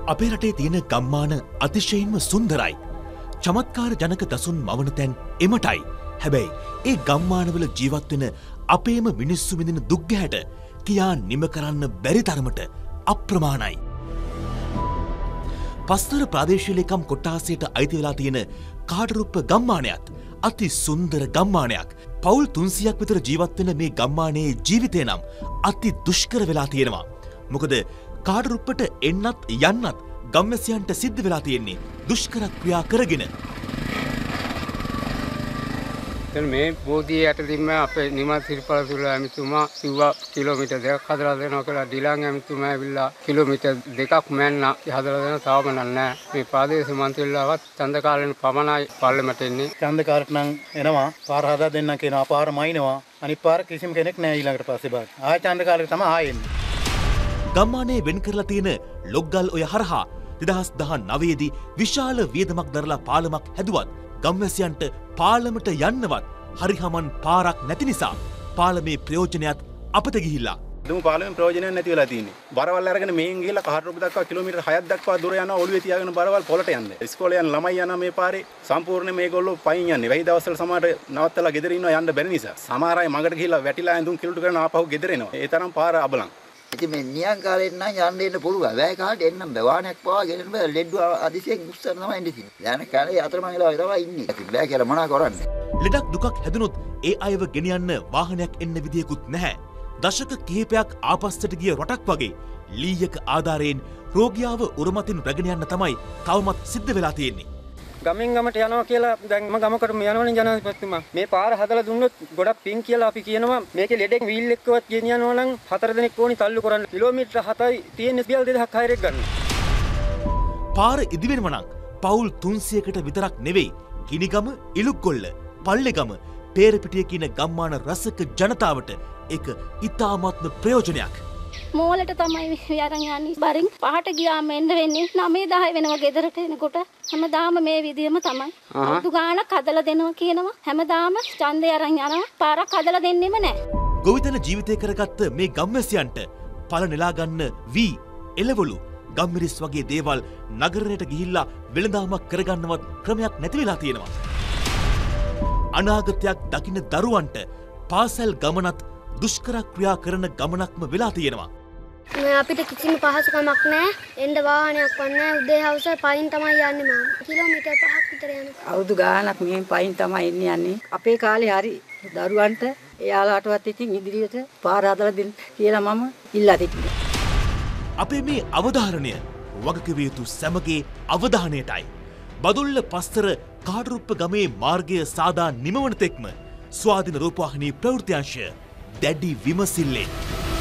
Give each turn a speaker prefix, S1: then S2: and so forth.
S1: අපේ රටේ තියෙන ගම්මාන අතිශයින්ම සුන්දරයි. චමත්කාර ජනක දසුන් මවන තැන් එමටයි. හැබැයි ඒ ගම්මානවල ජීවත් වෙන අපේම මිනිස්සු විඳින දුක් ගැහැට කියා නිම කරන්න බැරි තරමට අප්‍රමාණයි. පස්තර ප්‍රාදේශීය ලේකම් කොට්ටාසයට අයිති වෙලා තියෙන කාටරුප්ප ගම්මානයත් අති සුන්දර ගම්මානයක්. පවුල් 300ක් විතර ජීවත් වෙන මේ ගම්මානයේ ජීවිතය නම් අති දුෂ්කර වෙලා තියෙනවා. මොකද කාටරුප්පට එන්නත් යන්නත් ගම්වැසියන්ට සිද්ධ වෙලා තියෙන්නේ දුෂ්කර ක්‍රියා කරගෙන.
S2: මේ බෝධිය යටතීම අපේ නිමල් සිරිපලතුල ඇමතුමා කිව්වා කිලෝමීටර් 2ක් හදලා දෙනවා කියලා. ඩිලං ඇමතුමා ඇවිල්ලා කිලෝමීටර් 2ක් මැන්න හදලා දෙනවා. තාම නැහැ. මේ ප්‍රාදේශීය මන්ත්‍රීලාවත් ඡන්ද කාලෙන් පමණයි පාර්ලිමේන්තෙට එන්නේ.
S3: ඡන්ද කාලට නම් එනවා. පාර හදා දෙන්න කියනවා. පාර මයින්නවා. අනිත් පාර කිසිම කෙනෙක් නැහැ ඊළඟට පස්සේ බාර. ආය ඡන්ද කාලෙට තමයි ආයෙන්නේ.
S1: ගම්මානයේ වෙන් කරලා තියෙන ලොග්ගල් ඔය හරහා 2019 දී විශාල වියදමක් දරලා පාලමක් හැදුවත් ගම්වැසියන්ට පාලමට යන්නවත් හරිහමන් පාරක් නැති නිසා පාලමේ ප්‍රයෝජනයත් අපත ගිහිල්ලා.
S3: දුමු පාලමේ ප්‍රයෝජනයක් නැති වෙලා තියෙන්නේ. බරවල් අරගෙන මෙහෙන් ගිහලා කාටරුප්ප දක්වා කිලෝමීටර් 6ක් දක්වා දුර යනවා ඔළුවේ තියාගෙන බරවල් පොළට යන්නේ. ඉස්කෝලේ යන ළමයි යන මේ පාරේ සම්පූර්ණ මේගොල්ලෝ පයින් යන්නේ. වෙයි දවස්වල සමහරට නවත්තලා ගෙදර ඉන්නවා යන්න බැරි නිසා. සමහර අය මගට ගිහිල්ලා වැටිලා ඇඳුම් කිලුට කරන ආපහු ගෙදර එනවා. ඒ තරම් පාර අබලන්.
S4: ඉතින් මේ නියං කාලෙන් නම් යන්න එන්න පුළුවන්. වැය කාලේ එන්න බෑ. වාහනයක් පාවා ගෙනෙන්න බෑ. ලෙඩ්ඩු අදිසියෙන් උස්සන තමයි ඉන්නේ තියෙන්නේ. යන කාලේ අතරමං වෙලා තමයි ඉන්නේ. ඉතින් බෑ කියලා මොනා කරන්නේ.
S1: ලෙඩක් දුකක් හැදුනොත් ඒ අයව ගෙනියන්න වාහනයක් එන්න විදියකුත් නැහැ. දශක කිහිපයක් ආපස්සට ගිය රටක් වගේ ලීයක ආධාරයෙන් රෝගියාව උරමතින් රැගෙන යන්න තමයි තවමත් සිද්ධ වෙලා තියෙන්නේ.
S2: ගමෙන් ගමට යනවා කියලා දැන් මම ගමකට යනවනේ ජනාධිපතිතුමා. මේ පාර හදලා දුන්නොත් ගොඩක් පිං කියලා අපි කියනවා. මේකේ ලෙඩෙක් වීල් එක්කවත් ගෙනියනවා නම් 4 දෙනෙක් ඕනි තල්ලු කරන්න. කිලෝමීටර් 7යි තියෙන බියල් 2600ක් ගන්න.
S1: පාර ඉදිවෙනව නම් පවුල් 300කට විතරක් නෙවෙයි. කිනිගම, ඉලුක්ගොල්ල, පල්ලෙගම, පේරපිටිය කියන ගම්මාන රසක ජනතාවට ඒක ඉතාමත්ම ප්‍රයෝජනයක්.
S5: මෝලට තමයි අරන් යන්නේ. බරින් පහට ගියාම එන්න වෙන්නේ 9-10 වෙනවා ගෙදරට එනකොට. හැමදාම මේ විදියම තමයි. අතු ගානක් හදලා දෙනවා කියනවා. හැමදාම ඡන්දය අරන් යනවා. පාරක් හදලා දෙන්නෙම නැහැ.
S1: ගොවිතැන ජීවිතය කරගත්ත මේ ගම්වැසියන්ට පල නෙලා ගන්න වී, එළවලු, ගම්මිරිස් වගේ දේවල් නගරයට ගිහිල්ලා වෙළඳාමක් කරගන්නවත් ක්‍රමයක් නැති වෙලා තියෙනවා. අනාගතයක් දකින්න දරුවන්ට පාසල් ගමනත් දුෂ්කර ක්‍රියා කරන ගමනක්ම වෙලා තියෙනවා.
S6: අපිට කිසිම පහසුකමක් නැහැ. එන්න වාහනයක් වන්නේ උදේ හවස පයින් තමයි යන්නේ මම. කිලෝමීටර් 5ක් විතර යනවා.
S7: අවුරුදු ගාණක් මෙහෙන් පයින් තමයි යන්නේ. අපේ කාලේ හරි දරුවන්ට එයාලාටවත් ඉතින් ඉදිරියට පාර හදලා දෙන්න කියලා මම ඉල්ලා සිටිනවා.
S1: අපේ මේ අවධාරණය වගකිව යුතු සැමගේ අවධානයටයි. බදුල්ල පස්තර කාටරුප්ප ගමේ මාර්ගය සාදා නිමවන තෙක්ම ස්වාධීන රූපවාහිනී ප්‍රවෘත්ති අංශය දැඩි විමසිල්ලෙන්